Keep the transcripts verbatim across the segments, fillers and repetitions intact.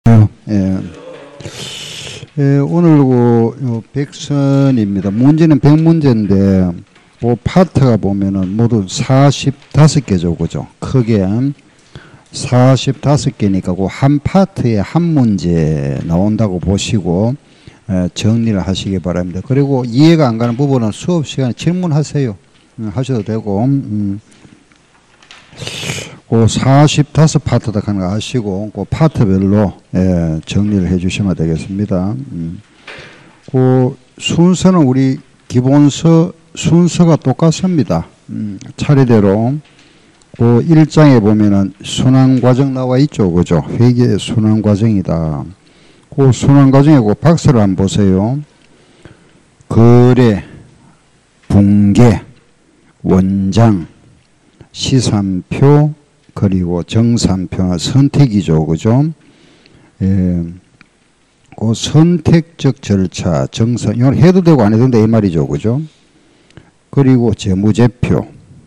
예. 예, 오늘 그 백선입니다. 문제는 백 문제인데 그 파트가 보면은 모두 사십오 개죠, 그죠? 크게 사십오 개니까 그 한 파트에 한 문제 나온다고 보시고 예, 정리를 하시기 바랍니다. 그리고 이해가 안 가는 부분은 수업 시간에 질문하세요. 음, 하셔도 되고. 음. 그 사십오 파트다 하는 거 아시고 그 파트별로 예, 정리를 해 주시면 되겠습니다. 음. 그 순서는 우리 기본서 순서가 똑같습니다. 음, 차례대로 그 일 장에 보면은 순환 과정 나와 있죠, 그죠? 회계의 순환 과정이다. 그 순환 과정에 그 박스를 한번 보세요. 거래, 붕괴, 원장, 시산표, 그리고 정산표 선택이죠, 그죠? 예, 그 선택적 절차, 정산, 이건 해도 되고 안 해도 된다 이 말이죠, 그죠? 그리고 재무제표,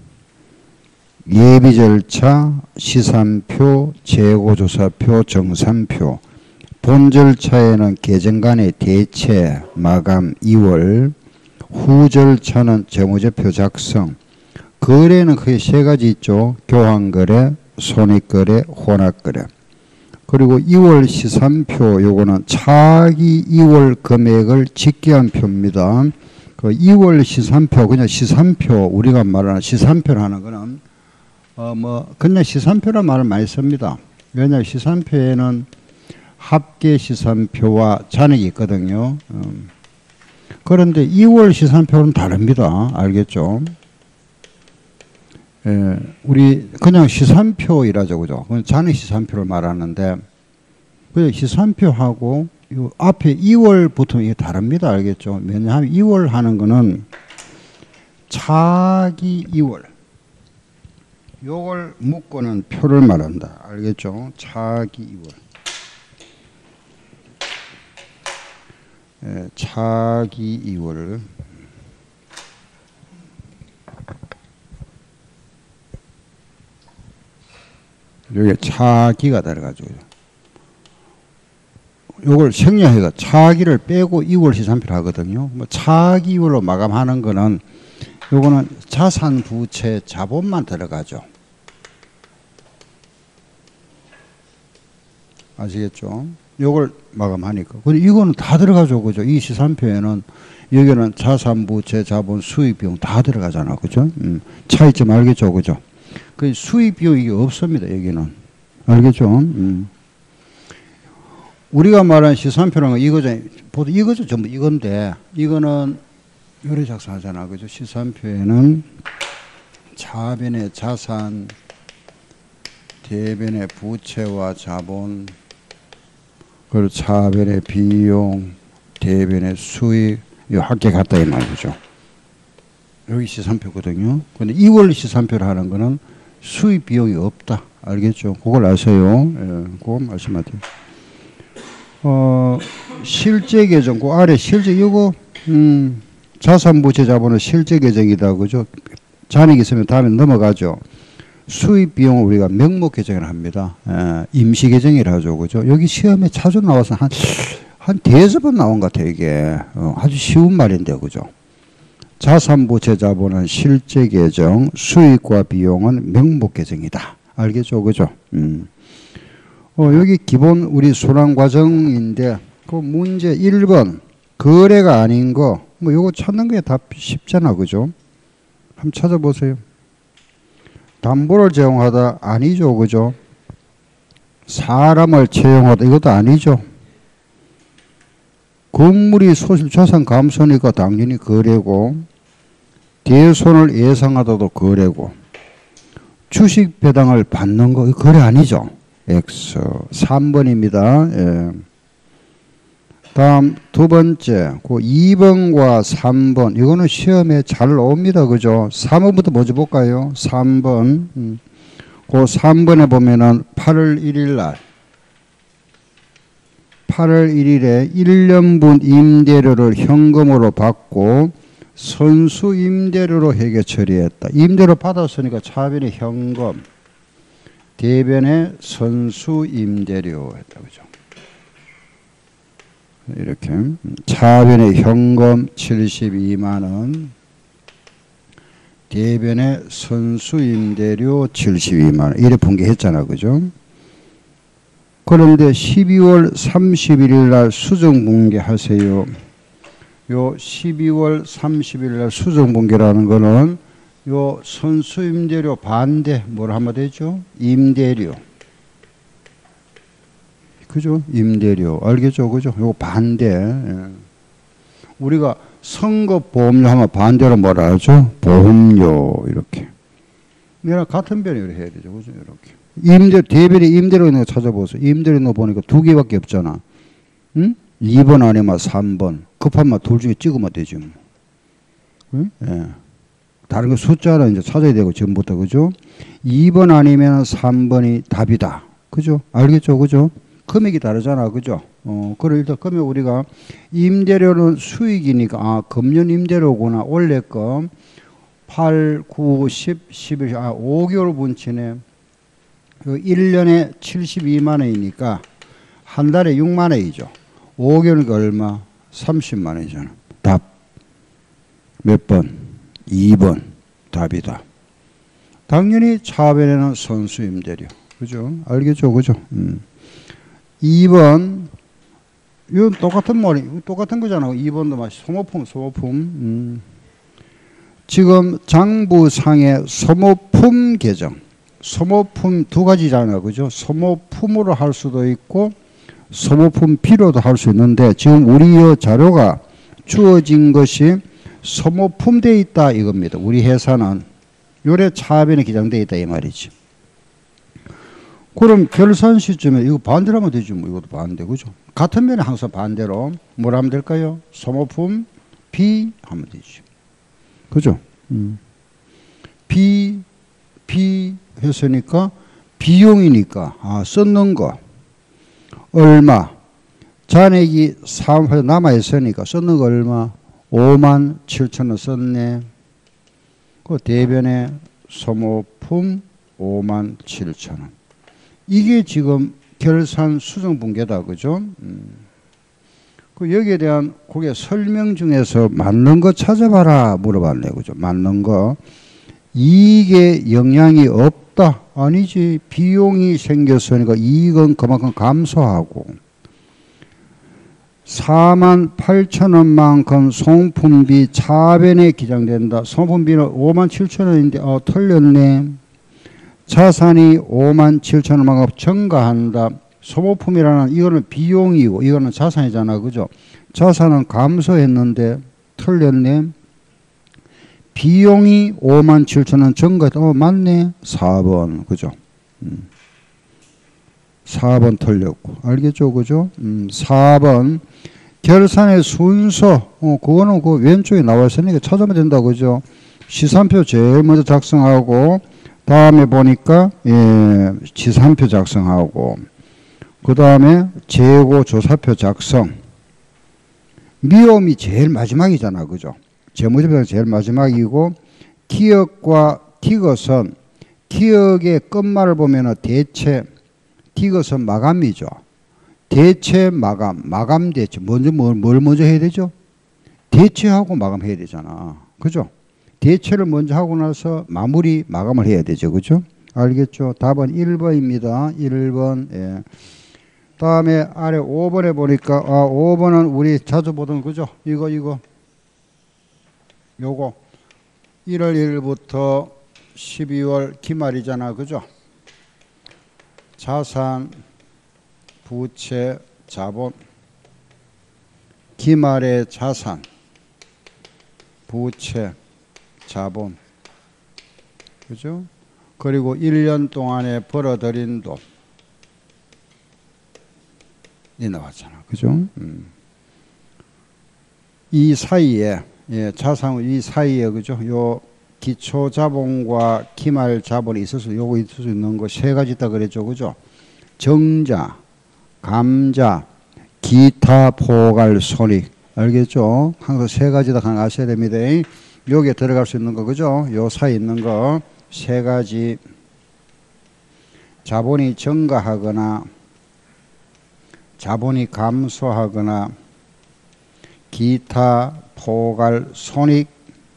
예비 절차, 시산표, 재고조사표, 정산표. 본 절차에는 계정 간의 대체, 마감, 이월, 후 절차는 재무제표 작성. 거래는 크게 세 가지 있죠. 교환거래, 손익거래, 혼합거래. 그리고 이월 시산표 요거는 차기 이월 금액을 집계한 표입니다. 그 이월 시산표 그냥 시산표 우리가 말하는 시산표라는 거는 어 뭐 그냥 시산표란 말을 많이 씁니다. 왜냐하면 시산표에는 합계 시산표와 잔액이 있거든요. 음. 그런데 이월 시산표는 다릅니다. 알겠죠? 예, 우리 그냥 시산표이라죠, 그죠? 잔액 시산표를 말하는데 그 시산표하고 요 앞에 이월부터 이게 다릅니다, 알겠죠? 왜냐하면 이월 하는 거는 차기 이월 요걸 묶고는 표를 말한다, 알겠죠? 차기 이월. 예, 차기 이월. 여기 차기가 들어가죠. 요걸 생략해가 차기를 빼고 이월 시산표를 하거든요. 뭐 차기 이월로 마감하는 거는 요거는 자산 부채 자본만 들어가죠. 아시겠죠? 요걸 마감하니까. 근데 이거는 다 들어가죠. 그죠? 이 시산표에는 여기는 자산 부채 자본 수익 비용 다 들어가잖아. 그죠? 음, 차이점 알겠죠? 그죠? 그 수입 비용이 없습니다. 여기는 알겠죠? 음. 우리가 말하는 시산표라는 건 이거죠. 보통 이거죠. 전부 이건데 이거는 요래 작성하잖아. 그죠? 시산표에는 차변의 자산, 대변의 부채와 자본, 그리고 차변의 비용, 대변의 수익, 이 합계 같다 이 말이죠. 여기 시산표거든요. 근데 이월 시산표를 하는 거는 수입 비용이 없다. 알겠죠? 그걸 아세요. 예, 그거 말씀하세요. 어, 실제 계정, 그 아래 실제, 이거, 음, 자산부채 자본은 실제 계정이다. 그죠? 잔액이 있으면 다음에 넘어가죠. 수입 비용은 우리가 명목 계정을 합니다. 예, 임시 계정이라 하죠. 그죠? 여기 시험에 자주 나와서 한, 한 대여섯 번 나온 것 같아요. 이게. 어, 아주 쉬운 말인데요. 그죠? 자산부채 자본은 실제 계정, 수익과 비용은 명목 계정이다. 알겠죠? 그죠? 음. 어, 여기 기본 우리 순환 과정인데, 그 문제 일 번, 거래가 아닌 거, 뭐 요거 찾는 게 다 쉽잖아. 그죠? 한번 찾아보세요. 담보를 제공하다 아니죠. 그죠? 사람을 채용하다 이것도 아니죠. 건물이 소실 자산 감소니까 당연히 거래고, 대손을 예상하다도 거래고, 주식 배당을 받는 거 거래 아니죠. X 삼 번입니다. 예. 다음 두 번째 그 이 번과 삼 번 이거는 시험에 잘 나옵니다. 그죠? 삼 번부터 먼저 볼까요? 삼 번. 음. 그 삼 번에 보면은 팔월 일일 날 팔월 일일에 일 년분 임대료를 현금으로 받고 선수 임대료로 회계 처리했다. 임대료 받았으니까 차변이 현금, 대변에 선수 임대료 했다. 그죠? 이렇게 차변에 현금 칠십이만 원, 대변에 선수임대료 칠십이만 원 이래 분개했잖아, 그죠? 그런데 십이월 삼십일 날 수정분개하세요. 요 십이월 삼십일 날 수정분개라는 거는 요 선수임대료 반대 뭐라 하면 되죠? 임대료. 그죠? 임대료. 알겠죠? 그죠? 요거 반대. 예. 우리가 선거보험료 하면 반대로 뭐라 하죠? 보험료. 이렇게. 얘랑 같은 변형을 해야 되죠. 그죠? 이렇게. 임대, 대변에 임대료 있는 거 찾아보세요. 임대료 있는 거 보니까 두 개밖에 없잖아. 응? 이 번 아니면 삼 번. 급하면 둘 중에 찍으면 되지. 뭐. 응? 예. 다른 거 숫자는 이제 찾아야 되고, 전부터. 그죠? 이 번 아니면 삼 번이 답이다. 그죠? 알겠죠? 그죠? 금액이 다르잖아. 그죠? 어, 그래, 일단 금액 우리가 임대료는 수익이니까, 아, 금년 임대료구나. 올해 거 팔, 구, 십, 십일, 아, 오 개월 분치네. 그 일 년에 칠십이만 원이니까 한 달에 육만 원이죠. 오 개월이니까 얼마? 삼십만 원이잖아. 답. 몇 번? 이 번. 답이다. 당연히 차변에는 선수임대료. 그죠? 알겠죠? 그죠? 음. 이 번. 이건 똑같은 말이, 똑같은 거잖아. 이 번도 막 소모품, 소모품. 음. 지금 장부상의 소모품 계정. 소모품 두 가지잖아요. 그죠? 소모품으로 할 수도 있고, 소모품 비로도 할 수 있는데, 지금 우리 이 자료가 주어진 것이 소모품 돼 있다 이겁니다. 우리 회사는 요래 차변에 기장돼 있다 이 말이지. 그럼 결산 시점에 이거 반대로 하면 되지 뭐. 이것도 반대. 그죠? 같은 면에 항상 반대로 뭘 하면 될까요? 소모품 비 하면 되지. 그죠? 음. 비, 비 했으니까 비용이니까 아, 썼는 거 얼마 잔액이 사업에 남아 있으니까 썼는 거 얼마 오만 칠천 원 썼네. 그 대변에 소모품 오만 칠천 원. 이게 지금 결산 수정 분개다. 그죠? 음. 그 여기에 대한 그게 설명 중에서 맞는 거 찾아봐라 물어봤네. 그죠? 맞는 거. 이익에 영향이 없다. 아니지. 비용이 생겼으니까 이익은 그만큼 감소하고 사만 팔천 원만큼 소모품비 차변에 기장된다. 소모품비는 오만 칠천 원인데 어 틀렸네. 자산이 오만 칠천 원만큼 증가한다. 소모품이라는 이거는 비용이고 이거는 자산이잖아. 그죠? 자산은 감소했는데 틀렸네. 비용이 오만 칠천 원 증가했다. 어, 맞네. 사 번. 그죠? 음. 사 번 틀렸고. 알겠죠? 그죠? 음, 사 번. 결산의 순서. 어, 그거는 그 왼쪽에 나와 있으니까 찾으면 된다. 그죠? 시산표 제일 먼저 작성하고, 다음에 보니까, 예, 지산표 작성하고, 그 다음에 재고 조사표 작성. 미움이 제일 마지막이잖아. 그죠? 재무제표가 제일 마지막이고, 기억과 티것은, 기억의 끝말을 보면 대체, 티것은 마감이죠. 대체 마감, 마감 대체. 먼저 뭘, 뭘 먼저 해야 되죠? 대체하고 마감해야 되잖아. 그죠? 대체를 먼저 하고 나서 마무리, 마감을 해야 되죠. 그죠? 알겠죠? 답은 일 번입니다. 일 번. 예. 다음에 아래 오 번에 보니까, 아, 오 번은 우리 자주 보던, 그죠? 이거, 이거. 요거. 일월 일일부터 십이월 기말이잖아. 그죠? 자산, 부채, 자본. 기말의 자산, 부채, 자본. 그죠? 그리고 일 년 동안에 벌어들인 돈. 이 나왔잖아. 그죠? 음. 이 사이에, 예, 자산, 이 사이에, 그죠? 요 기초 자본과 기말 자본이 있을 수, 요거 있을 수 있는 거 세 가지 있다 그랬죠. 그죠? 정자, 감자, 기타 포괄 손익. 알겠죠? 항상 세 가지 다 아셔야 됩니다. 여기에 들어갈 수 있는 거, 그죠? 요 사이에 있는 거 세 가지. 자본이 증가하거나 자본이 감소하거나 기타, 포괄, 손익.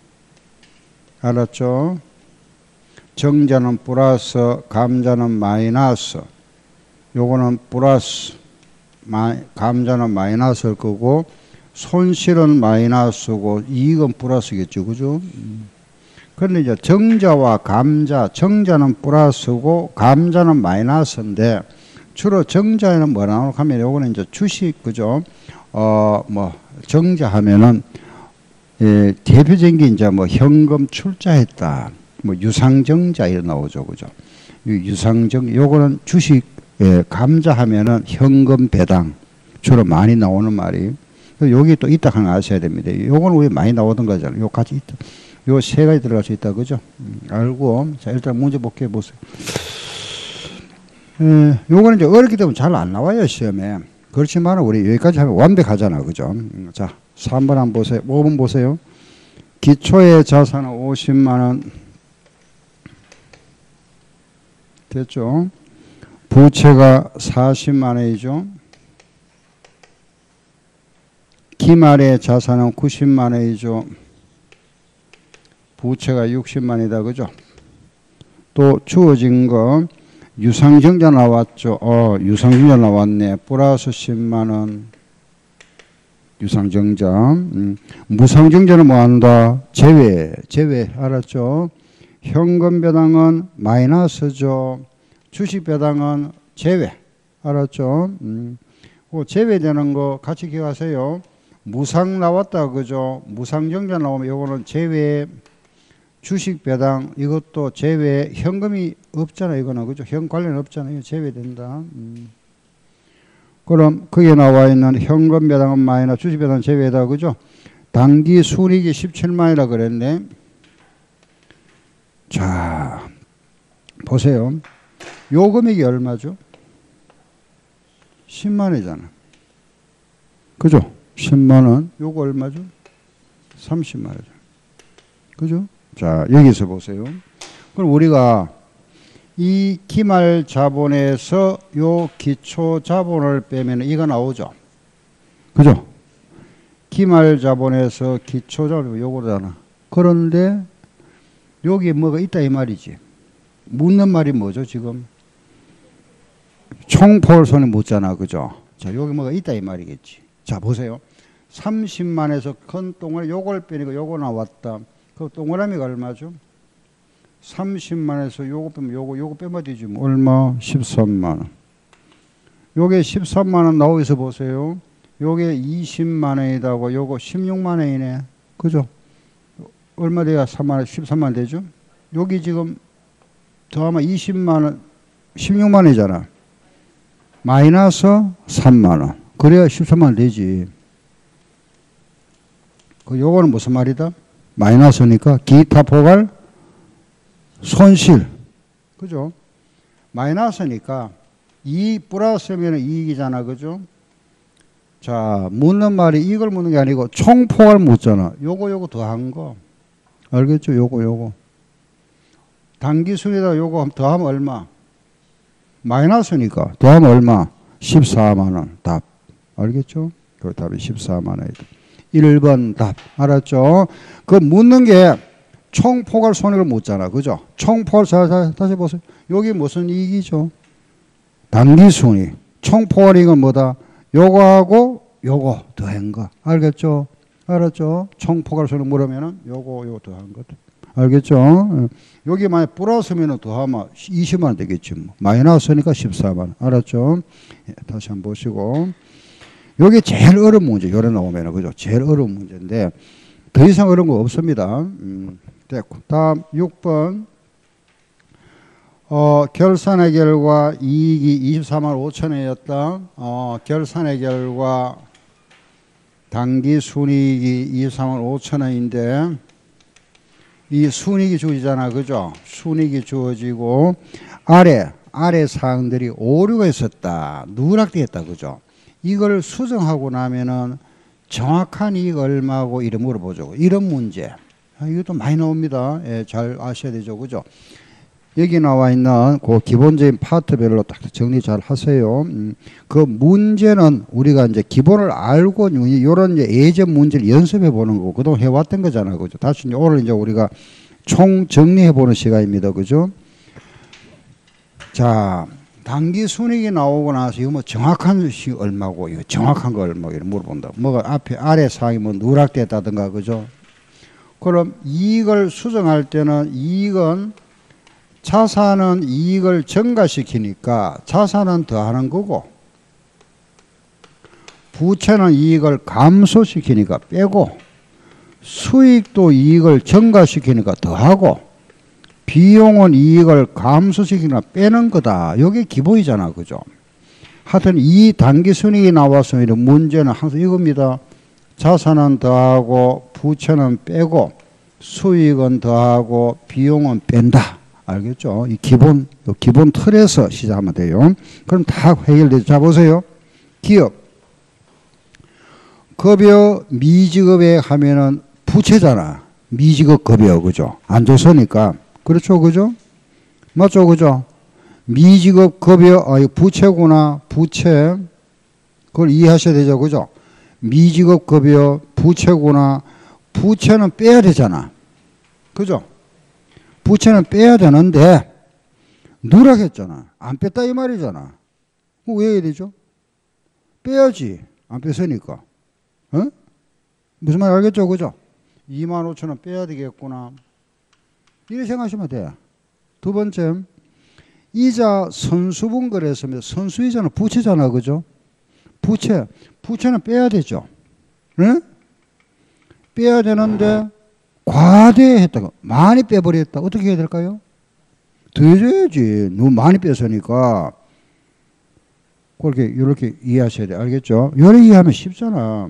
알았죠? 정자는 플러스, 감자는 마이너스. 요거는 플러스, 마, 감자는 마이너스일 거고, 손실은 마이너스고, 이익은 플러스겠죠. 그죠? 그런데 이제 정자와 감자, 정자는 플러스고, 감자는 마이너스인데, 주로 정자에는 뭐라 나오고 하면 요거는 이제 주식, 그죠? 어, 뭐, 정자 하면은, 예, 대표적인 게 이제 뭐 현금 출자했다. 뭐 유상정자 이런 나오죠. 그죠? 유상정, 요거는 주식, 예, 감자 하면은 현금 배당. 주로 많이 나오는 말이. 여기 또 있다 하나 아셔야 됩니다. 요거는 우리 많이 나오던 거잖아요. 요 같이 있다. 요 세 가지 들어갈 수 있다. 그죠? 음, 알고. 자, 일단 문제 볼게요. 보세요. 예, 요거는 이제 어렵기 때문에 잘 안 나와요. 시험에. 그렇지만 우리 여기까지 하면 완벽하잖아. 그죠? 음, 자, 삼 번 한번 보세요. 오 번 보세요. 기초의 자산은 오십만 원. 됐죠? 부채가 사십만 원이죠. 기말의 자산은 구십만 원이죠. 부채가 육십만 원이다. 그죠? 또 주어진 거 유상증자 나왔죠. 어, 유상증자 나왔네. 플러스 십만 원. 유상증자. 음. 무상증자는 뭐 한다? 제외. 제외. 알았죠? 현금 배당은 마이너스죠. 주식 배당은 제외. 알았죠? 음. 그 제외되는 거 같이 기억하세요. 무상 나왔다. 그죠? 무상증자 나오면 이거는 제외. 주식 배당 이것도 제외. 현금이 없잖아. 이거는. 그죠? 현 관련 없잖아요. 제외된다. 음. 그럼 거기에 나와 있는 현금 배당은 마이너스 주식 배당은 제외다. 그죠? 당기 순이익이 십칠만이라 그랬네. 자, 보세요. 요 금액이 얼마죠? 십만 원이잖아. 그죠? 십만 원. 요거 얼마죠? 삼십만 원이죠. 그죠? 자, 여기서 보세요. 그럼 우리가 이 기말 자본에서 요 기초 자본을 빼면 이거 나오죠. 그죠? 기말 자본에서 기초 자본 요거잖아. 그런데 여기 뭐가 있다 이 말이지. 묻는 말이 뭐죠 지금? 총포를 손에 묻잖아. 그죠? 자, 여기 뭐가 있다 이 말이겠지. 자, 보세요. 삼십만에서 큰 동그라미 요걸 빼니까 요거 나왔다. 그 동그라미가 얼마죠? 삼십만에서 요거 빼면 요거 요거 빼면 되지 뭐. 얼마? 십삼만 원. 요게 십삼만 원 나오면서 보세요. 요게 이십만 원이다고 요거 십육만 원이네. 그죠? 얼마 돼야 삼만 원, 십삼만 원 되죠? 여기 지금 더하면 이십만 원, 십육만 원이잖아. 마이너스 삼만 원. 그래야 십삼만 원 되지. 그 요거는 무슨 말이다? 마이너스니까 기타 포괄 손실. 그죠? 마이너스니까 이익 플러스면 이익이잖아. 그죠? 자, 묻는 말이 이걸 묻는 게 아니고 총포괄 묻잖아. 요거 요거 더한 거. 알겠죠? 요거 요거. 단기순이다 요거 더하면 얼마? 마이너스니까 더하면 얼마? 십사만 원. 답. 알겠죠? 그 답이 십사만 원이다. 일 번 답. 알았죠? 그 묻는 게 총포괄 손익을 묻잖아. 그죠? 총포괄, 자, 자, 다시 보세요. 여기 무슨 이익이죠? 단기순이. 총포괄 이익은 뭐다? 요거하고 요거 더한 거. 알겠죠? 알았죠? 총포괄 손익 물으면은 요거 요거 더한 것. 알겠죠? 여기 만약 플러스면은 더하면 이십만 원 되겠지. 뭐. 마이너스니까 십사만 원. 알았죠? 예, 다시 한번 보시고. 여기 제일 어려운 문제. 요래 나오면은, 그죠? 제일 어려운 문제인데, 더 이상 어려운 거 없습니다. 음, 됐고. 다음 육 번. 어, 결산의 결과 이익이 이십사만 오천 원이었다. 어, 결산의 결과 당기 순이익이 이십사만 오천 원인데, 이 순이익이 주어지잖아. 그죠? 순이익이 주어지고, 아래, 아래 사항들이 오류가 있었다. 누락되었다. 그죠? 이걸 수정하고 나면은 정확한 이익 얼마고 이래 물어보죠. 이런 문제. 아, 이것도 많이 나옵니다. 예, 잘 아셔야 되죠. 그죠? 여기 나와 있는 그 기본적인 파트별로 딱 정리 잘 하세요. 음, 그 문제는 우리가 이제 기본을 알고 이런 이제 예전 문제를 연습해 보는 거고 그동안 해왔던 거잖아요. 그죠? 다시 이제 오늘 이제 우리가 총 정리해 보는 시간입니다. 그죠? 자, 단기 순익이 나오고 나서 이거 뭐 정확한 것이 얼마고 이거 정확한 거 얼마 이렇게 물어본다. 뭐가 앞에 아래 사항이 뭐 누락됐다든가 그죠? 그럼 이익을 수정할 때는 이익은 자산은 이익을 증가시키니까 자산은 더하는 거고 부채는 이익을 감소시키니까 빼고 수익도 이익을 증가시키니까 더하고 비용은 이익을 감소시키니까 빼는 거다. 이게 기본이잖아. 그죠? 하여튼 이 단기순이익이 나와서 이런 문제는 항상 이겁니다. 자산은 더하고 부채는 빼고 수익은 더하고 비용은 뺀다. 알겠죠? 이 기본, 기본 틀에서 시작하면 돼요. 그럼 다 해결되죠. 자, 보세요. 기업. 급여 미지급에 하면은 부채잖아. 미지급 급여, 그죠? 안 줬으니까. 그렇죠, 그죠? 맞죠, 그죠? 미지급 급여, 아, 이 부채구나. 부채. 그걸 이해하셔야 되죠, 그죠? 미지급 급여, 부채구나. 부채는 빼야 되잖아. 그죠? 부채는 빼야 되는데 누락했잖아. 안 뺐다 이 말이잖아. 왜 해야 되죠? 빼야지. 안 뺐으니까. 어? 무슨 말 알겠죠? 그죠? 이만 오천 원 빼야 되겠구나. 이렇게 생각하시면 돼. 두 번째, 이자 선수분 거래했으면 선수이자는 부채잖아. 그죠? 부채. 부채는 빼야 되죠. 네? 빼야 되는데 과대했다가 많이 빼버렸다. 어떻게 해야 될까요? 더 해줘야지. 너무 많이 뺐으니까. 그렇게 이렇게 이해하셔야 돼. 알겠죠? 이렇게 이해하면 쉽잖아.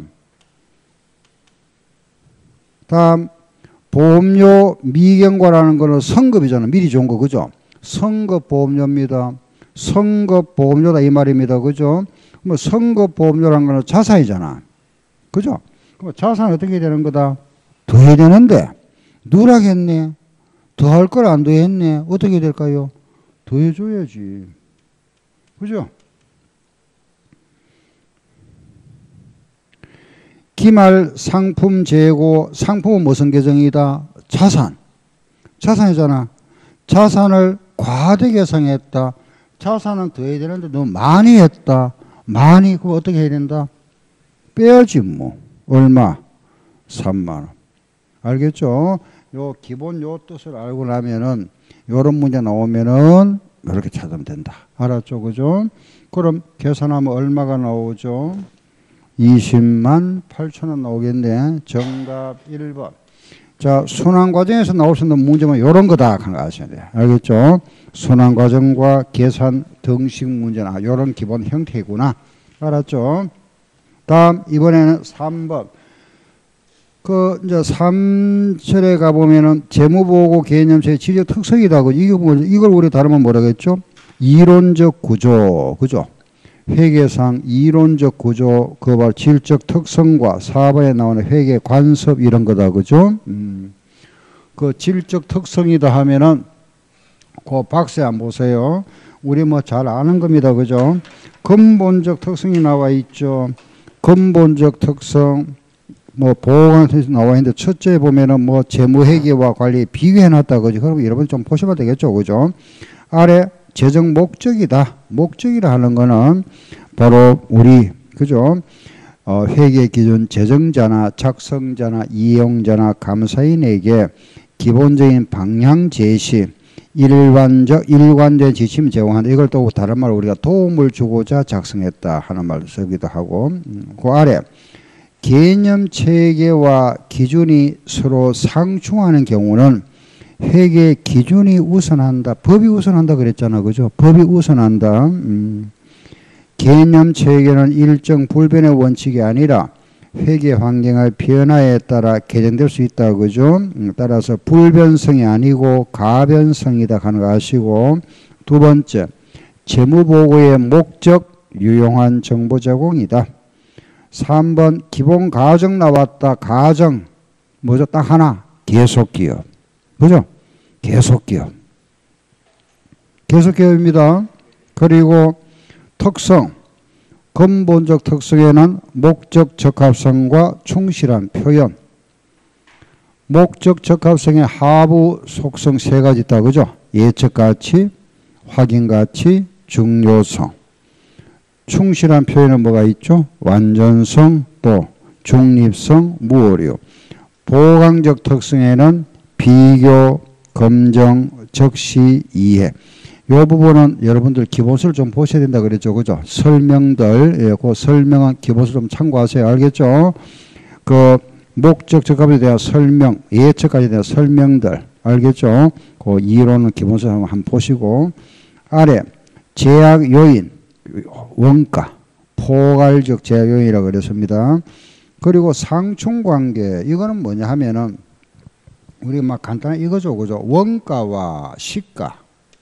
다음 보험료 미경과라는 거는 성급이잖아. 미리 좋은 거. 그죠? 성급 보험료입니다. 성급 보험료다 이 말입니다. 그죠? 뭐 성급 보험료라는 거는 자산이잖아. 그죠? 그럼 자산 어떻게 해야 되는 거다? 더 해야 되는데 누락했네. 더 할 걸 안 더했네. 어떻게 될까요? 더 해줘야지. 그죠? 기말 상품 재고. 상품은 무슨 계정이다? 자산. 자산이잖아. 자산을 과대 계상했다. 자산은 더 해야 되는데 너무 많이 했다. 많이. 그거 어떻게 해야 된다? 빼야지 뭐. 얼마? 삼만 원. 알겠죠? 요 기본 요 뜻을 알고 나면은 요런 문제 나오면은 이렇게 찾으면 된다. 알았죠? 그죠? 그럼 계산하면 얼마가 나오죠? 이십만 팔천 원 나오겠네. 정답 일 번. 자, 순환 과정에서 나올 수 있는 문제만 요런 거다 하는 거 아셔야 돼요. 알겠죠? 순환 과정과 계산 등식 문제나 요런 기본 형태구나. 알았죠? 다음 이번에는 삼 번. 그 이제 삼 절에 가보면은 재무보고 개념체의 지적 특성이다. 이거 뭐 이걸 우리 다루면 뭐라겠죠? 이론적 구조, 그죠? 회계상 이론적 구조, 그 바로 질적 특성과 사 번에 나오는 회계 관습 이런 거다, 그죠? 음. 그 질적 특성이다 하면은 그 박스에 한번 보세요. 우리 뭐 잘 아는 겁니다, 그죠? 근본적 특성이 나와 있죠. 근본적 특성. 뭐 보호관에서 나와 있는데 첫째 보면은 뭐 재무회계와 관리 비교해놨다 그죠? 그럼 여러분 좀 보시면 되겠죠, 그죠? 아래 재정 목적이다. 목적이라 하는 거는 바로 우리 그죠? 어, 회계 기준 재정자나 작성자나 이용자나 감사인에게 기본적인 방향 제시, 일관적 일관된 지침 제공한다. 이걸 또 다른 말로 우리가 도움을 주고자 작성했다 하는 말을 쓰기도 하고, 음, 그 아래. 개념 체계와 기준이 서로 상충하는 경우는 회계 기준이 우선한다. 법이 우선한다 그랬잖아. 그죠? 법이 우선한다. 음. 개념 체계는 일정 불변의 원칙이 아니라 회계 환경의 변화에 따라 개정될 수 있다. 그죠? 음. 따라서 불변성이 아니고 가변성이다 하는 거 아시고, 두 번째, 재무보고의 목적, 유용한 정보 제공이다. 삼 번 기본 가정 나왔다. 가정 뭐죠? 딱 하나. 계속기업. 그죠? 계속기업. 계속해옵니다. 그리고 특성, 근본적 특성에는 목적 적합성과 충실한 표현. 목적 적합성의 하부 속성 세 가지 있다, 그죠? 예측 가치, 확인 가치, 중요성. 충실한 표현은 뭐가 있죠? 완전성, 또 중립성, 무오류. 보강적 특성에는 비교, 검정, 적시, 이해. 이 부분은 여러분들 기본서를 좀 보셔야 된다 그랬죠, 그죠? 설명들, 예, 그 설명한 기본서 좀 참고하세요. 알겠죠? 그 목적 적합에 대한 설명, 예측까지 대한 설명들, 알겠죠? 그 이론은 기본서 한번 보시고, 아래 제약 요인, 원가, 포괄적 제약 요인이라고 그랬습니다. 그리고 상충관계, 이거는 뭐냐 하면은 우리 막 간단히 이거죠, 그죠? 원가와 시가.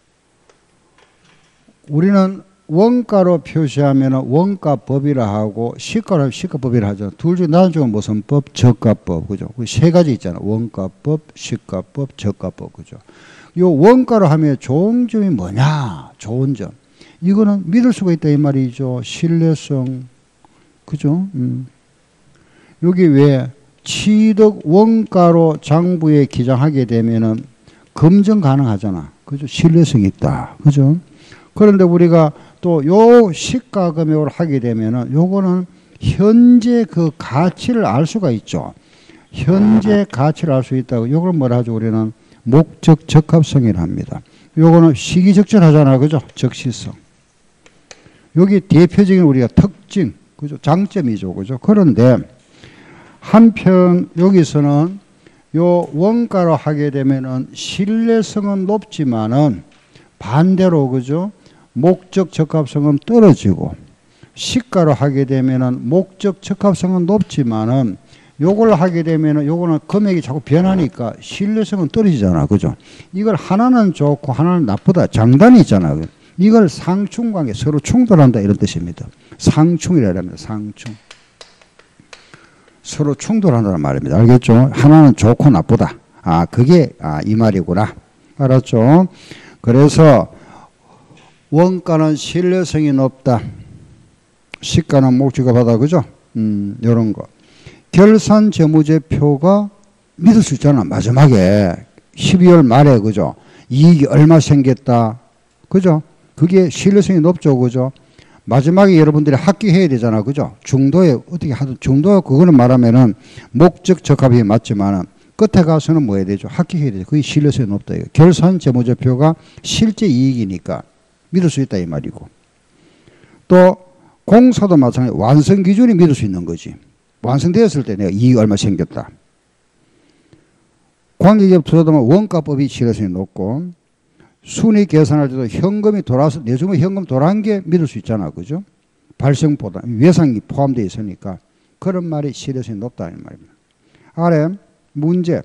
우리는 원가로 표시하면은 원가법이라 하고 시가로 하면 시가법이라 하죠. 둘 중에 나은 쪽은 무슨 법? 저가법, 그죠? 세 가지 있잖아. 원가법, 시가법, 저가법, 그죠? 요 원가로 하면 좋은 점이 뭐냐? 좋은 점. 이거는 믿을 수가 있다 이 말이죠. 신뢰성, 그죠? 음. 여기 왜 취득 원가로 장부에 기장하게 되면은 검증 가능하잖아. 그죠? 신뢰성이 있다. 그죠? 그런데 우리가 또 요 시가 금액을 하게 되면은 요거는 현재 그 가치를 알 수가 있죠. 현재 가치를 알 수 있다고. 요걸 뭐라 하죠? 우리는 목적 적합성이라 합니다. 요거는 시기적절하잖아. 그죠? 적시성. 여기 대표적인 우리가 특징, 그죠? 장점이죠. 그죠? 그런데 한편 여기서는 요 원가로 하게 되면은 신뢰성은 높지만은 반대로, 그죠? 목적 적합성은 떨어지고, 시가로 하게 되면은 목적 적합성은 높지만은 요걸 하게 되면은 요거는 금액이 자꾸 변하니까 신뢰성은 떨어지잖아. 그죠? 이걸 하나는 좋고 하나는 나쁘다. 장단이 있잖아. 이걸 상충관계, 서로 충돌한다 이런 뜻입니다. 상충이라 합니다. 상충. 서로 충돌한다는 말입니다. 알겠죠? 하나는 좋고 나쁘다. 아, 그게 아, 이 말이구나. 알았죠? 그래서 원가는 신뢰성이 높다. 시가는 목적하다. 그죠? 음, 요런 거. 결산 재무제표가 믿을 수 있잖아. 마지막에 십이월 말에, 그죠? 이익이 얼마 생겼다. 그죠? 그게 신뢰성이 높죠. 그죠? 마지막에 여러분들이 합기해야 되잖아. 그죠? 중도에 어떻게 하든, 중도 그거는 말하면은 목적 적합이 맞지만은 끝에 가서는 뭐 해야 되죠? 합기해야 되죠. 그게 신뢰성이 높다. 이거. 결산 재무제표가 실제 이익이니까 믿을 수 있다 이 말이고. 또 공사도 마찬가지. 완성 기준이 믿을 수 있는 거지. 완성되었을 때 내가 이익 얼마 생겼다. 관계기업 투자도 원가법이 신뢰성이 높고, 순위 계산할 때도 현금이 돌아서 내주면 현금 돌아간 게 믿을 수 있잖아. 그죠? 발생보다 외상이 포함되어 있으니까 그런 말이 신뢰성이 높다는 말입니다. 아래 문제.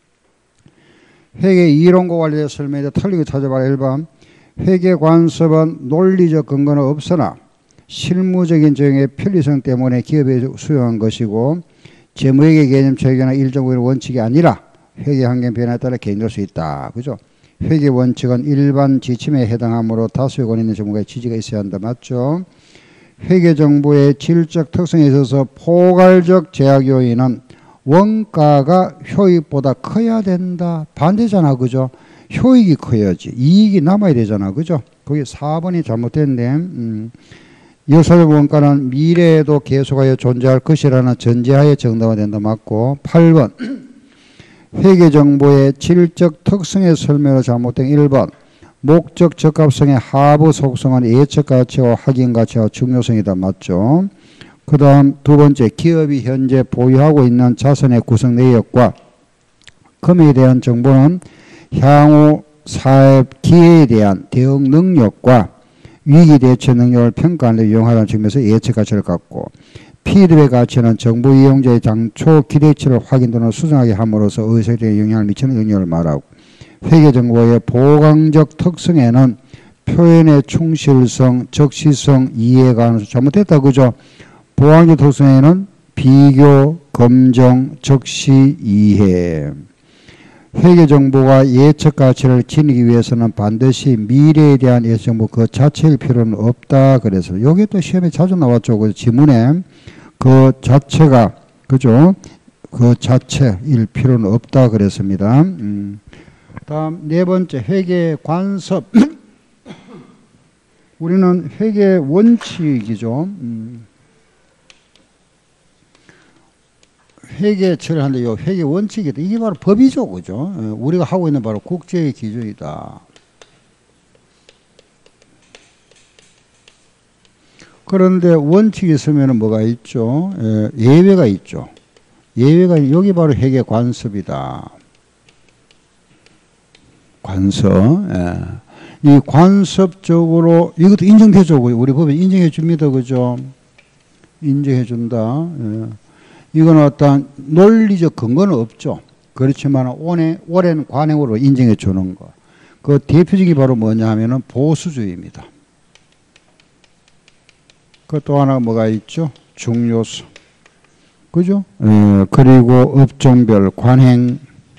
회계 이론과 관련된 설명에 틀리게 찾아봐라. 일 번. 회계 관습은 논리적 근거는 없으나 실무적인 적용의 편리성 때문에 기업에 수용한 것이고, 재무회계 개념 적용은 일정적인 원칙이 아니라 회계 환경 변화에 따라 개인될 수 있다. 그죠? 회계 원칙은 일반 지침에 해당하므로 다수의 권위 있는 전문가의 지지가 있어야 한다. 맞죠? 회계 정보의 질적 특성에 있어서 포괄적 제약 요인은 원가가 효익보다 커야 된다. 반대잖아. 그죠? 효익이 커야지. 이익이 남아야 되잖아. 그죠? 거기 사 번이 잘못됐네. 음. 역사적 원가는 미래에도 계속하여 존재할 것이라는 전제하에 정당화된다. 맞고. 팔 번. 회계정보의 질적 특성의 설명으로 잘못된 일 번. 목적 적합성의 하부 속성은 예측 가치와 확인 가치와 중요성이다. 맞죠? 그 다음 두 번째. 기업이 현재 보유하고 있는 자산의 구성 내역과 금액에 대한 정보는 향후 사업 기회에 대한 대응 능력과 위기 대처 능력을 평가하는 데 이용하라는 측면에서 예측 가치를 갖고, 피드백 가치는 정보 이용자의 당초 기대치를 확인 또는 수정하게 함으로써 의사결정에 영향을 미치는 능력을 말하고, 회계 정보의 보강적 특성에는 표현의 충실성, 적시성, 이해 가능성 잘못됐다. 그죠? 보강적 특성에는 비교, 검정, 적시, 이해. 회계 정보가 예측 가치를 지니기 위해서는 반드시 미래에 대한 예측 정보 그 자체일 필요는 없다. 그래서 여기 또 시험에 자주 나왔죠. 그 지문에 그 자체가 그죠? 그 자체일 필요는 없다. 그랬습니다. 음. 다음 네 번째 회계 관습. 우리는 회계 원칙이죠. 음. 회계 처리하는데 요 회계 원칙이다. 이게 바로 법이죠, 그죠? 우리가 하고 있는 바로 국제의 기준이다. 그런데 원칙이 있으면 뭐가 있죠? 예외가 있죠. 예외가 여기 바로 회계 관습이다. 관습. 예. 이 관습적으로 이것도 인정되죠. 우리 법에 인정해 줍니다, 그죠? 인정해 준다. 예. 이건 어떤 논리적 근거는 없죠. 그렇지만 올해, 오랜 관행으로 인정해 주는 거. 그 대표적이 바로 뭐냐 하면은 보수주의입니다. 그 또 하나 뭐가 있죠? 중요수. 그죠? 예, 그리고 업종별 관행.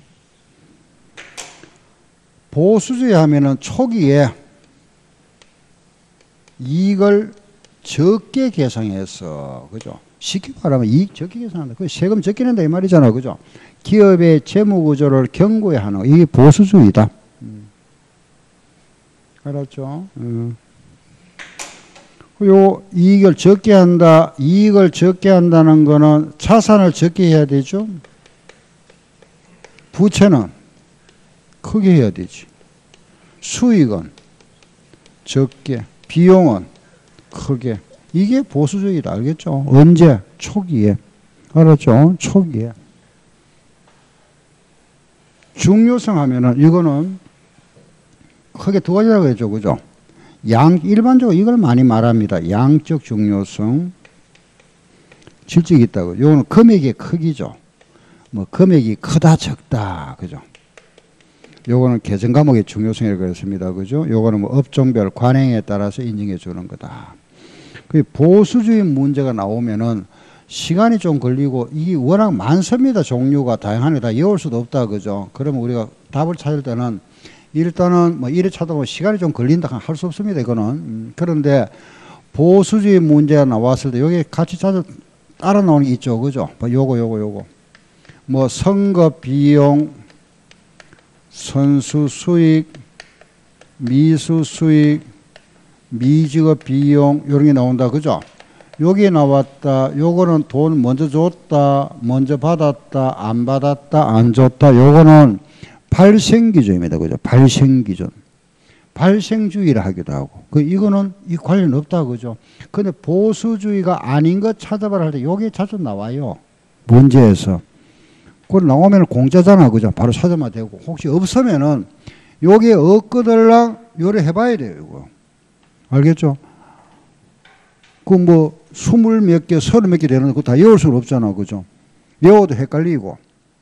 보수주의 하면은 초기에 이익을 적게 계상해서, 그죠? 쉽게 말하면 이익 적게 계산한다. 그 세금 적게 낸다 이 말이잖아, 그죠? 기업의 재무 구조를 견고히 하는 거. 이게 보수주의다. 음. 알았죠? 음. 요 이익을 적게 한다. 이익을 적게 한다는 거는 자산을 적게 해야 되죠. 부채는 크게 해야 되지. 수익은 적게, 비용은 크게. 이게 보수주의다. 알겠죠? 언제? 초기에. 알았죠? 초기에. 중요성 하면은 이거는 크게 두 가지라고 했죠. 그죠? 양, 일반적으로 이걸 많이 말합니다. 양적 중요성. 질적이 있다고. 이거는 금액의 크기죠. 뭐, 금액이 크다, 적다. 그죠? 요거는 계정 과목의 중요성이라고 했습니다. 그죠? 요거는 뭐 업종별 관행에 따라서 인정해 주는 거다. 그 보수주의 문제가 나오면은 시간이 좀 걸리고 이게 워낙 많습니다. 종류가 다양하게 다 외울 수도 없다. 그죠? 그러면 우리가 답을 찾을 때는 일단은 뭐 이래 찾아보면 시간이 좀 걸린다 할 수 없습니다. 이거는. 음, 그런데 보수주의 문제가 나왔을 때 여기 같이 찾아 따라 나오는 게 있죠. 그죠? 요거 요거 요거. 뭐 선거 비용, 선수 수익, 미수 수익, 미지급 비용 이런 게 나온다. 그죠? 여기 나왔다. 요거는 돈 먼저 줬다. 먼저 받았다. 안 받았다. 안 줬다. 요거는 발생기준입니다. 그죠? 발생기준. 발생주의를 하기도 하고. 그 이거는 이 관련 없다. 그죠? 근데 보수주의가 아닌 것 찾아봐라 할 때 요게 자주 나와요. 문제에서. 그거 나오면 공짜잖아. 그죠? 바로 찾으면 되고. 혹시 없으면은 요게 없거들랑 요래 해봐야 돼요. 이거. 알겠죠? 그 뭐 스물 몇 개, 서른 몇 개 되는 거 다 외울 수는 없잖아. 그죠? 외워도 헷갈리고.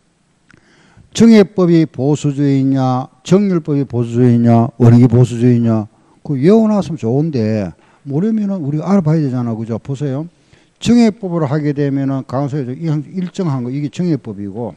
정예법이 보수주의냐, 정률법이 보수주의냐, 어느 게 보수주의냐. 그 외워놨으면 좋은데 모르면은 우리가 알아봐야 되잖아. 그죠? 보세요. 정예법으로 하게 되면은 강서에서 일정한 거 이게 정예법이고,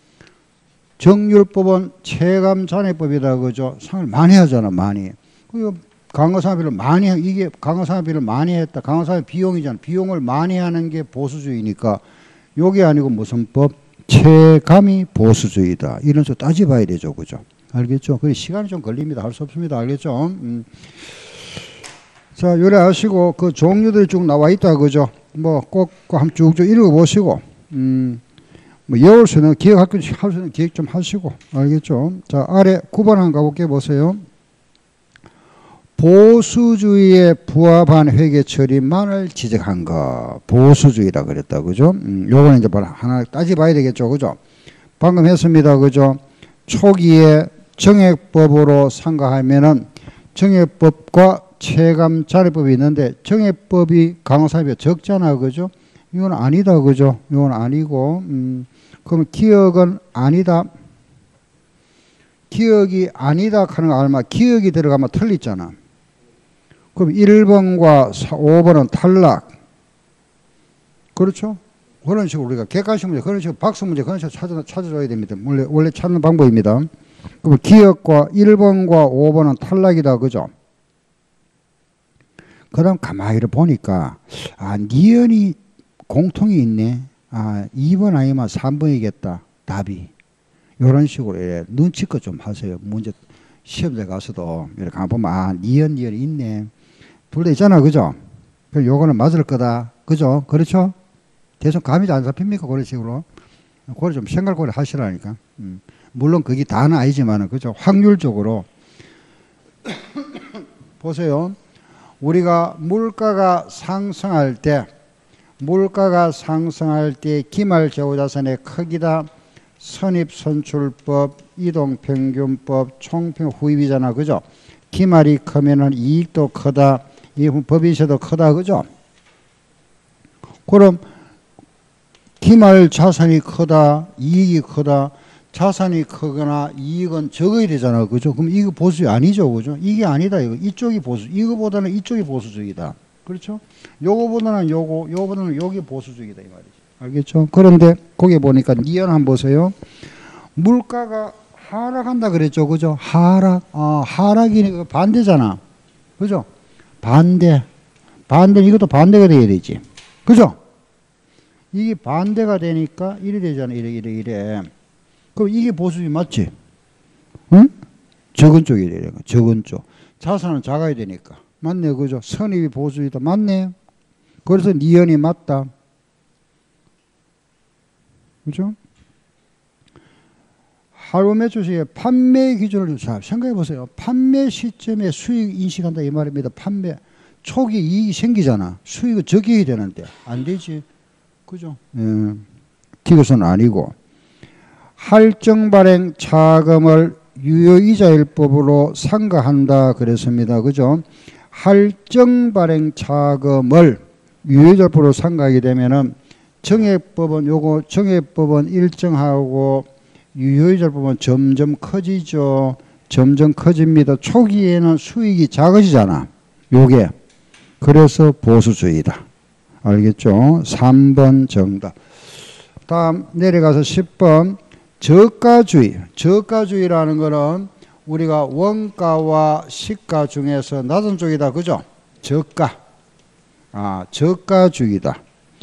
정률법은 체감 잔해법이다. 그죠? 상을 많이 하잖아. 많이. 그 강화산업비를 많이 이게 강화산업비를 많이 했다. 강화산업 비용이잖아. 비용을 많이 하는 게 보수주의니까 요게 아니고 무슨 법? 체감이 보수주의다. 이런 식으로 따져봐야 되죠. 그죠? 알겠죠? 그래 시간이 좀 걸립니다. 할 수 없습니다. 알겠죠? 음. 자, 요래 하시고 그 종류들이 쭉 나와 있다. 그죠? 뭐 꼭 한번 쭉쭉 읽어보시고 음. 뭐 외울 수 있는 기억할 수 있는 기억 좀 하시고 알겠죠? 자, 아래 구 번 한번 가볼게 보세요. 보수주의에 부합한 회계 처리만을 지적한 거. 보수주의라 그랬다. 그죠? 음, 요거는 이제 바로 하나 따져봐야 되겠죠. 그죠? 방금 했습니다. 그죠? 초기에 정액법으로 상가하면은 정액법과 체감 잔해법이 있는데 정액법이 강화산업이 적잖아. 그죠? 이건 아니다. 그죠? 이건 아니고, 음, 그럼 기억은 아니다. 기억이 아니다 하는 거 알면 기억이 들어가면 틀리잖아. 그럼 일 번과 오 번은 탈락. 그렇죠? 그런 식으로 우리가 객관식 문제, 그런 식으로 박스 문제, 그런 식으로 찾아, 찾아줘야 됩니다. 원래, 원래 찾는 방법입니다. 그럼 기억과 일 번과 오 번은 탈락이다. 그죠? 그 다음 가만히 보니까, 아, 니은이 공통이 있네. 아, 이 번 아니면 삼 번이겠다. 답이. 이런 식으로 예, 눈치껏 좀 하세요. 문제 시험장 가서도 이렇게 가만 보면, 아, 니은, 니은이 있네. 둘 다 있잖아. 그죠? 그럼 요거는 맞을 거다. 그죠? 그렇죠? 계속 감이 안 잡힙니까? 그런 식으로. 그걸 좀 생각을 하시라니까. 음. 물론 그게 다는 아니지만, 그죠? 확률적으로. 보세요. 우리가 물가가 상승할 때, 물가가 상승할 때 기말재고자산의 크기다. 선입선출법, 이동평균법, 총평 후입이잖아. 그죠? 기말이 크면은 이익도 크다. 이 법인세도 크다. 그죠? 그럼 기말 자산이 크다, 이익이 크다, 자산이 크거나 이익은 적어야 되잖아. 그죠? 그럼 이거 보수 아니죠. 그죠? 이게 아니다. 이거. 이쪽이 보수. 이거보다는 이쪽이 보수적이다. 그렇죠? 요거보다는 요거, 요거보다는 요게 보수적이다. 이 말이지. 알겠죠? 그런데 거기 보니까 니은 한번 보세요. 물가가 하락한다 그랬죠. 그죠? 하락. 아, 하락이니까 반대잖아. 그죠? 반대. 반대는 이것도 반대가 돼야 되지. 그죠? 이게 반대가 되니까 이래 되잖아. 이래, 이래, 이래. 그럼 이게 보수적이 맞지? 응? 적은 쪽이 되는 거. 적은 쪽. 자산은 작아야 되니까. 맞네. 그죠? 선입이 보수이다. 맞네. 그래서 니은이 맞다. 그죠? 하루 매출시의 판매 기준을 자, 생각해 보세요. 판매 시점에 수익 인식한다 이 말입니다. 판매. 초기 이익이 생기잖아. 수익을 적혀야 되는데. 안 되지. 그죠? 예. 기교서는 아니고. 할증 발행 차금을 유효이자율법으로 상가한다 그랬습니다. 그죠? 할증 발행 차금을 유효이자율법으로 상가하게 되면은 정액법은 요거 정액법은 일정하고 유효이자율법은 점점 커지죠. 점점 커집니다. 초기에는 수익이 작아지잖아. 요게. 그래서 보수주의다. 알겠죠? 삼 번 정답. 다음 내려가서 십 번 저가주의. 저가주의라는 거는 우리가 원가와 시가 중에서 낮은 쪽이다. 그죠? 저가. 아, 저가주의다.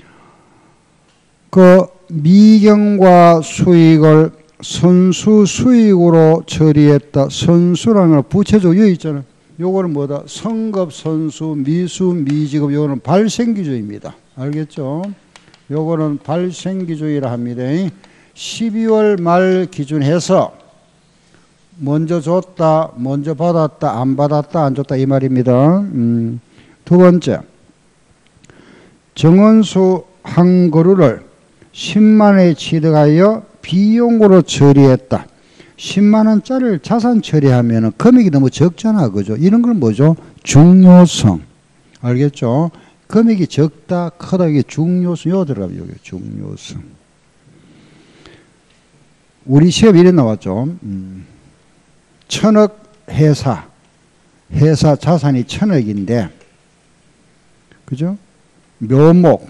그 미경과 수익을 선수 수익으로 처리했다. 선수라는 건 부채적 여기 있잖아요. 요거는 뭐다? 성급, 선수, 미수, 미지급. 요거는 발생기주의입니다. 알겠죠? 요거는 발생기주의라 합니다. 십이월 말 기준해서 먼저 줬다, 먼저 받았다, 안 받았다, 안 줬다 이 말입니다. 음. 두 번째, 정원수 한 그루를 십만 원에 취득하여 비용으로 처리했다. 십만 원짜리를 자산 처리하면 금액이 너무 적잖아. 그죠? 이런 건 뭐죠? 중요성. 알겠죠? 금액이 적다, 크다, 이게 중요성. 요 들어가면 여기 중요성. 우리 시험 이래 나왔죠. 음. 천억 회사. 회사 자산이 천억인데, 그죠? 묘목.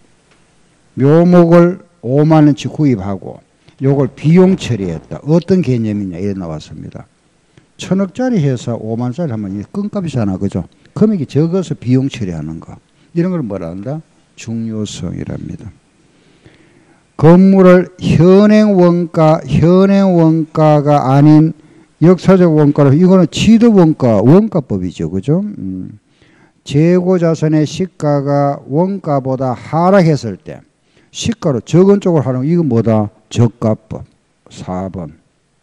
묘목을 오만 원치 구입하고, 요걸 비용 처리했다. 어떤 개념이냐, 이래 나왔습니다. 천억짜리 회사 오만 원짜리 하면 끈값이잖아. 그죠? 금액이 적어서 비용 처리하는 거. 이런 걸 뭐라 한다? 중요성이랍니다. 건물을 현행 원가, 현행 원가가 아닌 역사적 원가로, 이거는 취득 원가, 원가법이죠. 그죠? 음. 재고자산의 시가가 원가보다 하락했을 때, 시가로 적은 쪽으로 하는 거, 이거 뭐다? 저가법. 사 번.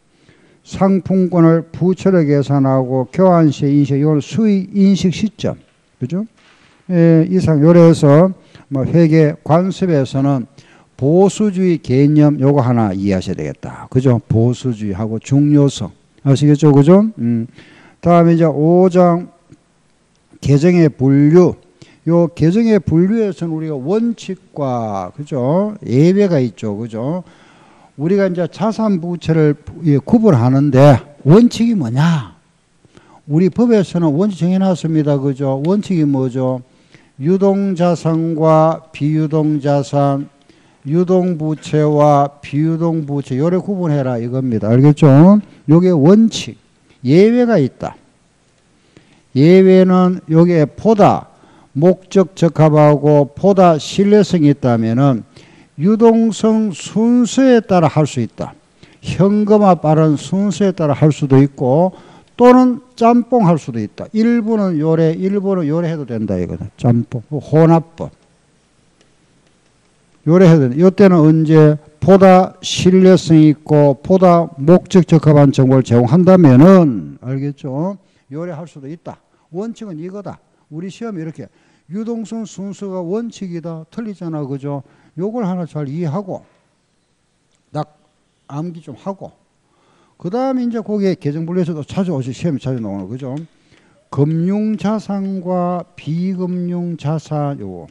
상품권을 부채로 계산하고 교환세 인식, 이건 수익 인식 시점. 그죠? 예, 이상 요래서 뭐 회계 관습에서는 보수주의 개념 요거 하나 이해하셔야 되겠다. 그죠? 보수주의하고 중요성. 아시겠죠? 그죠? 음. 다음에 이제 오 장 계정의 분류. 요 계정의 분류에서는 우리가 원칙과, 그죠? 예외가 있죠. 그죠? 우리가 이제 자산 부채를 구분하는데 원칙이 뭐냐? 우리 법에서는 원칙 정해놨습니다. 그죠? 원칙이 뭐죠? 유동자산과 비유동자산, 유동부채와 비유동부채 요래 구분해라 이겁니다. 알겠죠? 요게 원칙. 예외가 있다. 예외는 요게 보다 목적 적합하고 보다 신뢰성이 있다면은 유동성 순서에 따라 할 수 있다. 현금화 빠른 순서에 따라 할 수도 있고 또는 짬뽕 할 수도 있다. 일부는 요래, 일부는 요래 해도 된다 이거는. 짬뽕, 혼합법. 요래 해도 된다. 이때는 언제 보다 신뢰성 있고 보다 목적 적합한 정보를 제공한다면은 알겠죠? 요래 할 수도 있다. 원칙은 이거다. 우리 시험이 이렇게 유동성 순서가 원칙이다. 틀리잖아. 그죠? 요걸 하나 잘 이해하고 딱 암기 좀 하고 그 다음에 이제 거기에 계정분류에서도 찾아오시 시험이 찾아 나오는 거죠. 금융자산과 비금융자산 요거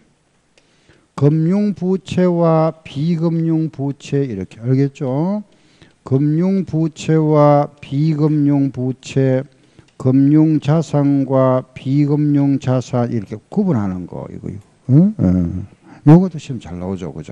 금융부채와 비금융부채 이렇게 알겠죠? 금융부채와 비금융부채 금융자산과 비금융자산 이렇게 구분하는 거 이거 응? 응. 요것도 시험 잘 나오죠. 그죠?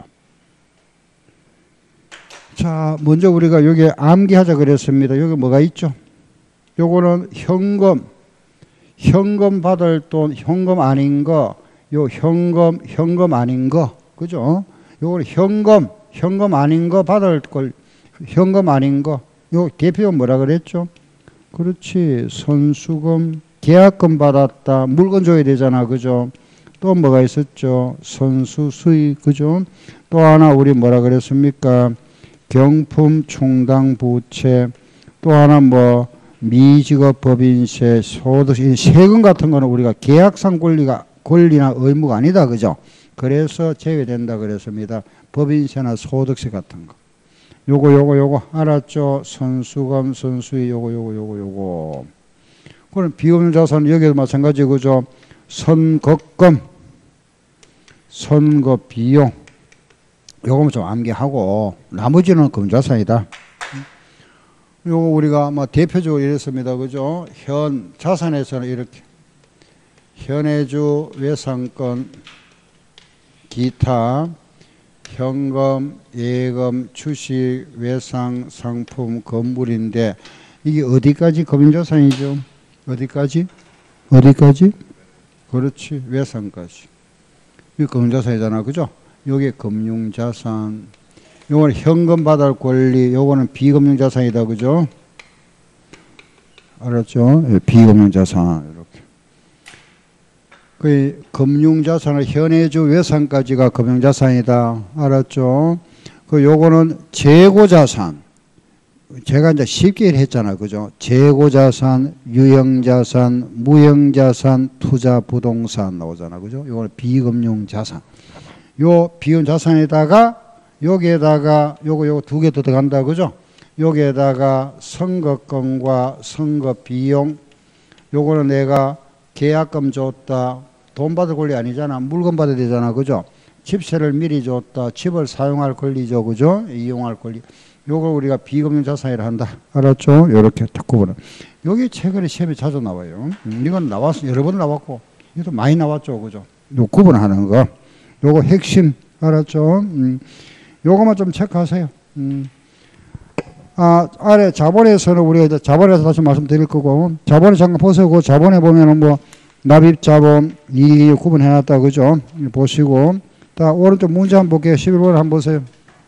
자, 먼저 우리가 여기 암기하자 그랬습니다. 여기 뭐가 있죠? 요거는 현금, 현금 받을 돈, 현금 아닌 거, 요 현금, 현금 아닌 거, 그죠? 요거는 현금, 현금 아닌 거 받을 걸, 현금 아닌 거, 요 대표가 뭐라 그랬죠? 그렇지, 선수금, 계약금 받았다, 물건 줘야 되잖아, 그죠? 또 뭐가 있었죠? 선수 수익, 그죠? 또 하나 우리 뭐라 그랬습니까? 경품 충당 부채, 또 하나 뭐 미지급 법인세, 소득, 세금 같은 거는 우리가 계약상 권리가 권리나 의무가 아니다, 그죠? 그래서 제외된다 그랬습니다. 법인세나 소득세 같은 거. 요거 요거 요거 알았죠? 선수금, 선수의 요거 요거 요거 요거. 그럼 비금융자산 여기도 마찬가지 그죠? 선거금, 선거 비용. 요거는 좀 암기하고 나머지는 금자산이다. 요거 우리가 뭐 대표적으로 이랬습니다. 그죠? 현 자산에서는 이렇게 현해주, 외상권, 기타, 현금, 예금, 주식, 외상, 상품, 건물인데 이게 어디까지 금융자산이죠? 어디까지? 어디까지? 그렇지. 외상까지. 이게 금융자산이잖아. 그죠? 요게 금융자산. 요거는 현금 받을 권리. 요거는 비금융자산이다. 그죠? 알았죠? 예, 비금융자산. 이렇게. 그 금융자산을 현해주 외상까지가 금융자산이다. 알았죠? 그 요거는 재고자산. 제가 이제 쉽게 했잖아. 그죠? 재고자산, 유형자산, 무형자산, 투자부동산 나오잖아. 그죠? 요거는 비금융자산. 요 비금융자산에다가 여기에다가 요거 요거 두 개 더 들어간다. 그죠? 여기에다가 선거금과 선거비용. 요거는 내가 계약금 줬다. 돈 받을 권리 아니잖아. 물건 받아야 되잖아. 그죠? 집세를 미리 줬다. 집을 사용할 권리죠. 그죠? 이용할 권리. 요걸 우리가 비금융자산이라 한다. 알았죠? 요렇게 딱 구분을. 여기 최근에 시험에 자주 나와요. 음, 이건 나왔어. 여러 번 나왔고. 이것도 많이 나왔죠. 그죠? 요 구분하는 거. 요거 핵심. 알았죠? 음, 요거만 좀 체크하세요. 음. 아, 아래 자본에서는 우리가 이제 자본에서 다시 말씀드릴 거고, 자본에 잠깐 보세요. 그 자본에 보면은 뭐, 납입자본, 이익 구분해놨다. 그죠? 보시고. 자, 오른쪽 문제 한번 볼게요. 십일 번 한번 보세요.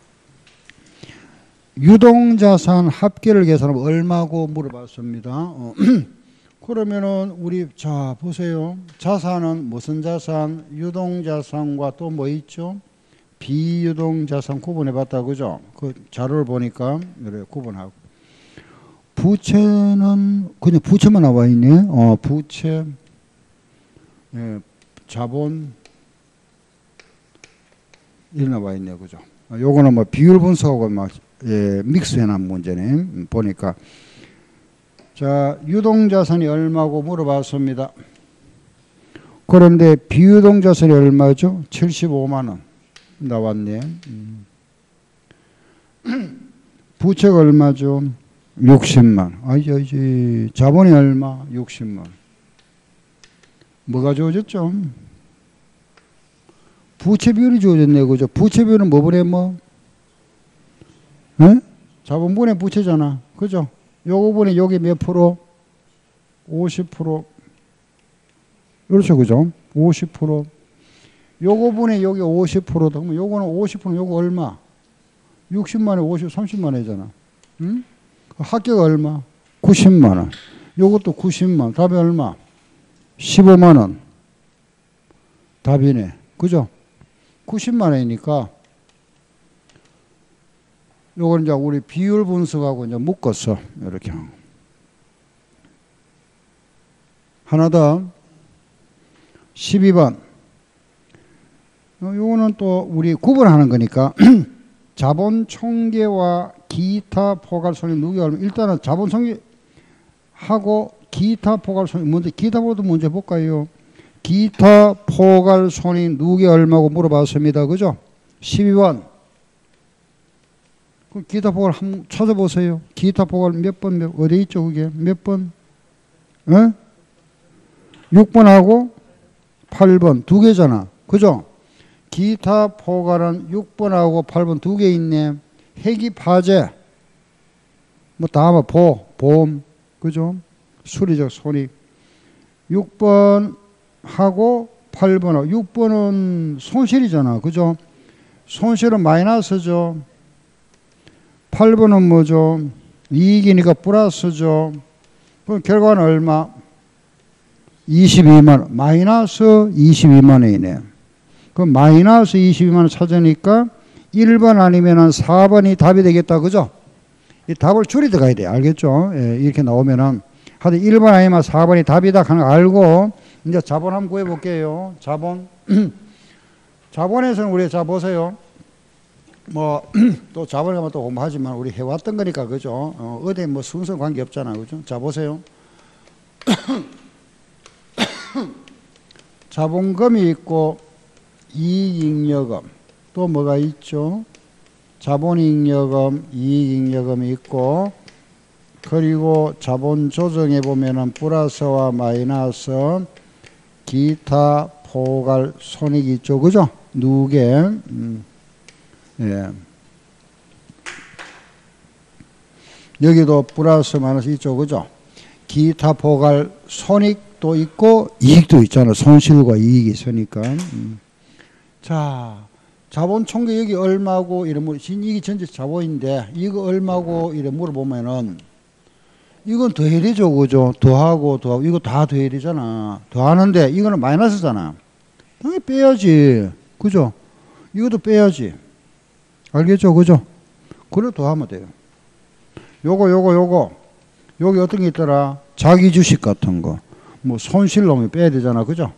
유동자산 합계를 계산하면 얼마고 물어봤습니다. 어. 그러면은 우리 자 보세요. 자산은 무슨 자산? 유동자산과 또 뭐 있죠? 비유동자산 구분해봤다. 그죠? 그 자료를 보니까 이렇게 구분하고. 부채는 그냥 부채만 나와 있네. 어, 부채, 예, 자본 이렇게 나와 있네. 그죠? 요거는 뭐 비율 분석하고 막 예, 믹스해놓은 문제네. 보니까. 자, 유동자산이 얼마고 물어봤습니다. 그런데 비유동자산이 얼마죠? 칠십오만 원 나왔네. 음. 부채가 얼마죠? 육십만. 아이지, 아이지. 자본이 얼마? 육십만. 뭐가 좋아졌죠? 부채 비율이 주어졌네. 그죠? 부채 비율은 뭐분의 뭐? 예? 자본분의 부채잖아. 그죠? 요거분의 요게 몇 프로? 오십 퍼센트. 그렇죠. 그죠? 오십 퍼센트. 요거분의 요게 오십 퍼센트다. 그러면 요거는 오십 퍼센트, 요거 얼마? 육십만에 오십, 삼십만 원이잖아. 응? 합계가 얼마? 구십만 원. 요것도 구십만 원. 답이 얼마? 십오만 원. 답이네. 그죠? 구십만 원이니까 요걸 이제 우리 비율 분석하고 이제 묶었어. 이렇게. 하나 더. 십이 번. 요거는 또 우리 구분하는 거니까 자본 총계와 기타 포괄손익 누구가 얼마? 일단은 자본 총계하고 기타 포괄손익 먼저 기타 보도 문제 볼까요? 기타 포괄손익 누구가 얼마고 물어봤습니다. 그죠? 십이 번. 그 기타 포괄 한번 찾아보세요. 기타 포괄 몇 번, 몇, 어디 있죠 그게? 몇 번? 어? 육 번하고 팔 번 두 개잖아. 그죠? 기타 포괄은 육 번하고 팔 번 두 개 있네. 회기 파재. 뭐 다음은 보, 보험. 그죠? 수리적 손익. 육 번하고 팔 번하고 육 번은 손실이잖아. 그죠? 손실은 마이너스죠. 팔 번은 뭐죠? 이익이니까 플러스죠. 그럼 결과는 얼마? 이십이만 원. 마이너스 이십이만 원이네. 그럼 마이너스 이십이만 원 찾으니까 일 번 아니면 사 번이 답이 되겠다. 그죠? 이 답을 줄이 들어가야 돼. 알겠죠? 예, 이렇게 나오면은 하여튼 일 번 아니면 사 번이 답이다 하는 거 알고 이제 자본 한번 구해 볼게요. 자본. 자본에서는 우리 자 보세요. 뭐 또 자본에 가면 또 공부하지만 우리 해왔던 거니까 그죠? 어, 어디 뭐 순서 관계 없잖아. 그죠? 자 보세요. 자본금이 있고 이익잉여금 또 뭐가 있죠? 자본잉여금, 이익잉여금이 있고 그리고 자본 조정해 보면은 플러스와 마이너스 기타 포괄 손익이 있죠. 그죠? 누계. 음. 예. 여기도 플러스 마이너스 있죠. 그죠? 기타 포괄 손익도 있고 이익도 있잖아. 손실과 이익이 있으니까. 음. 자, 자본 총계 여기 얼마고 이러면 이게 전체 자본인데 이거 얼마고 이래 물어보면은 이건 더해야 되죠. 그죠? 더하고 더하고 이거 다 더해야 되잖아. 더하는데 이거는 마이너스잖아. 당연히 빼야지. 그죠? 이것도 빼야지. 알겠죠? 그죠? 그래 더하면 돼요. 요거 요거 요거 여기 어떤 게 있더라? 자기 주식 같은 거. 뭐 손실 넣으면 빼야 되잖아. 그죠?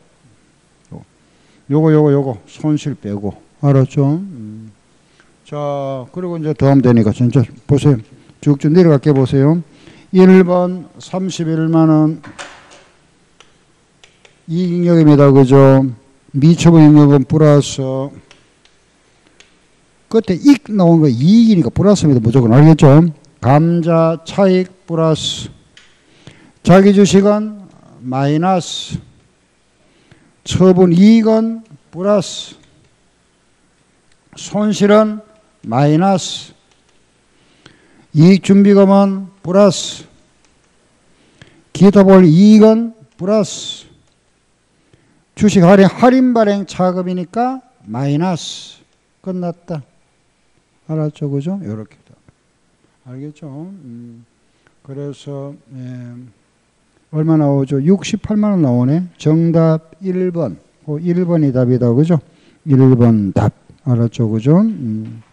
요거 요거 요거 손실 빼고. 알았죠? 음. 자, 그리고 이제 더하면 되니까 진짜 보세요. 쭉쭉 내려갈게 보세요. 일 번 삼십일만 원 이익잉여금이다. 그죠? 미처분잉여금 플러스 끝에 익 나온 거 이익이니까 플러스입니다. 무조건. 알겠죠? 감자 차익 플러스 자기 주식은 마이너스 처분 이익은 플러스 손실은 마이너스 이익준비금은 플러스 기타 볼 이익은 플러스 주식 할인 할인 발행 차급이니까 마이너스 끝났다. 알았죠? 그죠? 요렇게 알겠죠? 음. 그래서 예. 얼마 나오죠? 육십팔만 원 나오네. 정답 일 번. 그 일 번이 답이다. 그죠? 일 번 답. 알았죠? 그죠? 음.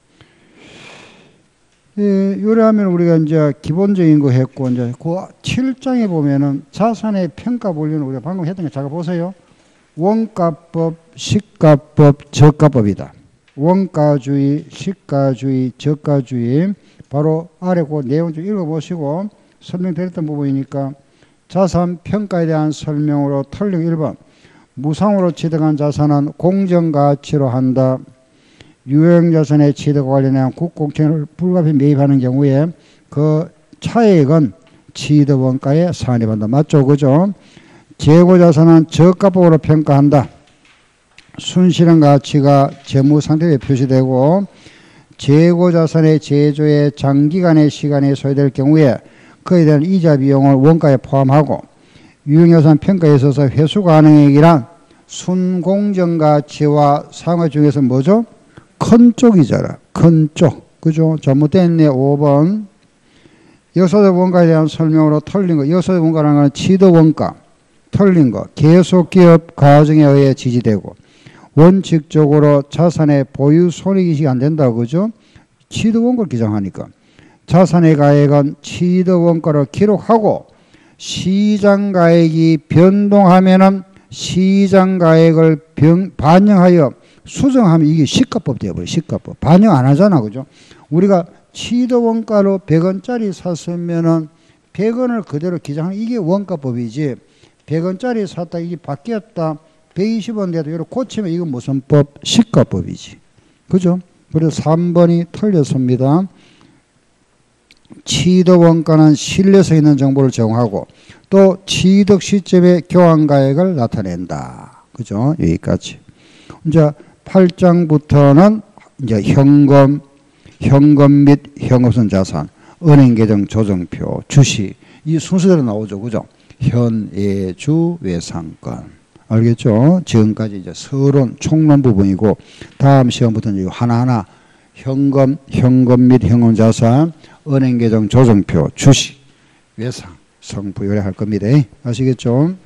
예, 요래하면 우리가 이제 기본적인 거 했고, 이제 그 칠 장에 보면은 자산의 평가 본리는 우리가 방금 했던 거 잠깐 보세요. 원가법, 시가법, 저가법이다. 원가주의, 시가주의, 저가주의. 바로 아래 그 내용 좀 읽어보시고 설명드렸던 부분이니까 자산 평가에 대한 설명으로 틀린 일 번. 무상으로 취득한 자산은 공정가치로 한다. 유형자산의 취득과 관련한 국공채를 불가피 매입하는 경우에 그 차액은 취득원가에 산입한다. 맞죠? 그죠? 재고자산은 저가법으로 평가한다. 순실현 가치가 재무 상태에 표시되고 재고 자산의 제조에 장기간의 시간이 소요될 경우에 그에 대한 이자 비용을 원가에 포함하고 유형여산 평가에 있어서 회수 가능액이란 순공정 가치와 상하 중에서 뭐죠? 큰 쪽이잖아. 큰 쪽. 그죠? 잘못됐네. 오 번. 역사적 원가에 대한 설명으로 틀린 거. 역사적 원가라는 건 취득 원가. 틀린 거. 계속기업 과정에 의해 지지되고 원칙적으로 자산의 보유 손익이익이 안 된다고. 그죠? 취득 원가를 기장하니까. 자산의 가액은 취득 원가로 기록하고 시장 가액이 변동하면은 시장 가액을 변, 반영하여 수정하면 이게 시가법 되어버려. 시가법. 반영 안 하잖아. 그죠? 우리가 취득 원가로 백 원짜리 샀으면은 백 원을 그대로 기장하는 이게 원가법이지. 백 원짜리 샀다 이게 바뀌었다. 백이십 원 돼도 이렇게 고치면 이건 무슨 법? 시가법이지. 그죠? 그래서 삼 번이 틀렸습니다. 취득 원가는 신뢰성 있는 정보를 제공하고 또 취득 시점의 교환가액을 나타낸다. 그죠? 여기까지. 이제 팔 장부터는 이제 현금, 현금 및 현금성 자산, 은행계정 조정표, 주식 이 순서대로 나오죠. 그죠? 현, 예, 주, 외상권. 알겠죠? 지금까지 이제 서론, 총론 부분이고 다음 시간부터는 이거 하나하나 현금, 현금 및 현금 자산, 은행계정 조정표, 주식, 외상, 성부 요래할 겁니다. 아시겠죠?